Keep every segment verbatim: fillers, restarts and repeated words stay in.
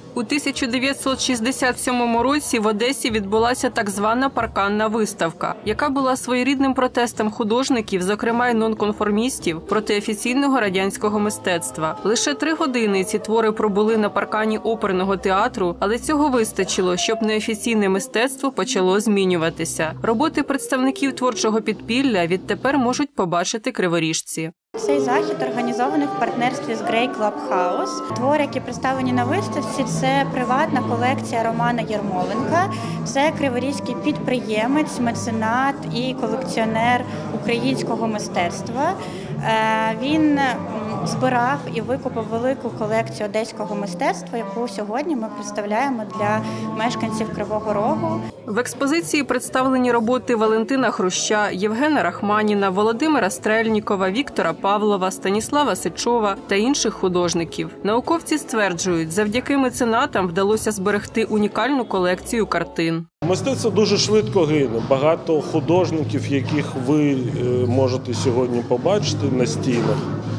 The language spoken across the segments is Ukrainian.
У тисяча дев'ятсот шістдесят сьомому році в Одесі відбулася так звана парканна виставка, яка була своєрідним протестом художників, зокрема й нонконформістів, проти офіційного радянського мистецтва. Лише три години ці твори пробули на паркані оперного театру, але цього вистачило, щоб неофіційне мистецтво почало змінюватися. Роботи представників творчого підпілля відтепер можуть побачити криворіжці. Цей захід організований в партнерстві з Grey Club House. Твори, які представлені на виставці, це приватна колекція Романа Ярмоленка. Це криворізький підприємець, меценат і колекціонер українського мистецтва. Він збирав і викупив велику колекцію одеського мистецтва, яку сьогодні ми представляємо для мешканців Кривого Рогу. В експозиції представлені роботи Валентина Хруща, Євгена Рахманіна, Володимира Стрельнікова, Віктора Павлова, Станіслава Сичова та інших художників. Науковці стверджують, завдяки меценатам вдалося зберегти унікальну колекцію картин. Мистецтво дуже швидко гине. Багато художників, яких ви можете сьогодні побачити на стінах,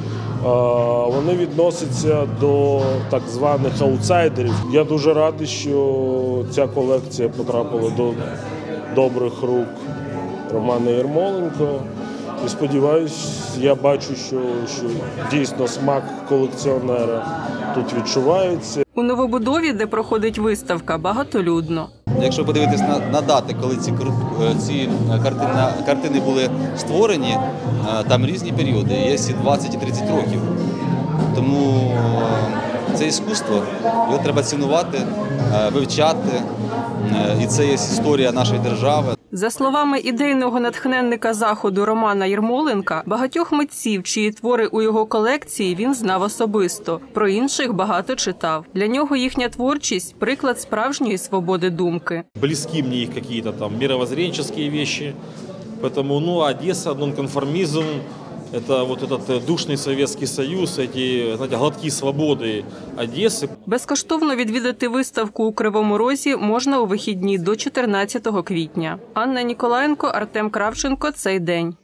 вони відносяться до так званих аутсайдерів. Я дуже радий, що ця колекція потрапила до добрих рук Романа Ярмоленка. І сподіваюся, я бачу, що, що дійсно смак колекціонера тут відчувається. У новобудові, де проходить виставка, багатолюдно. Якщо подивитись на, на дати, коли ці, ці картини, картини були створені, там різні періоди, є і двадцять, і тридцять років. Тому це іскусство, його треба цінувати, вивчати, і це є історія нашої держави. За словами ідейного натхненника заходу Романа Ярмоленка, багатьох митців, чиї твори у його колекції, він знав особисто. Про інших багато читав. Для нього їхня творчість – приклад справжньої свободи думки. Близькі мені їх якісь там мировоззренческие речі. Тому, ну, Одеса, нонконформізм, это вот этот душный Советский Союз, эти, знаете, глотки свободы Одессы. Безкоштовно відвідати виставку у Кривому Розі можна у вихідні до чотирнадцятого квітня. Анна Ніколаєнко, Артем Кравченко. Цей день.